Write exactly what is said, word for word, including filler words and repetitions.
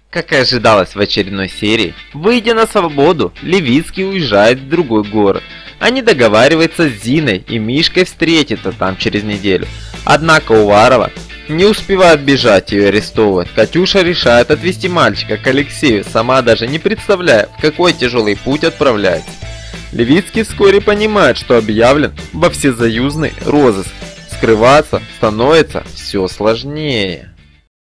Как и ожидалось в очередной серии, выйдя на свободу, Левицкий уезжает в другой город. Они договариваются с Зиной и Мишкой встретиться там через неделю. Однако Уварова не успевает бежать и ее арестовывать. Катюша решает отвезти мальчика к Алексею, сама даже не представляя, в какой тяжелый путь отправляется. Левицкий вскоре понимает, что объявлен во всесоюзный розыск. Скрываться становится все сложнее.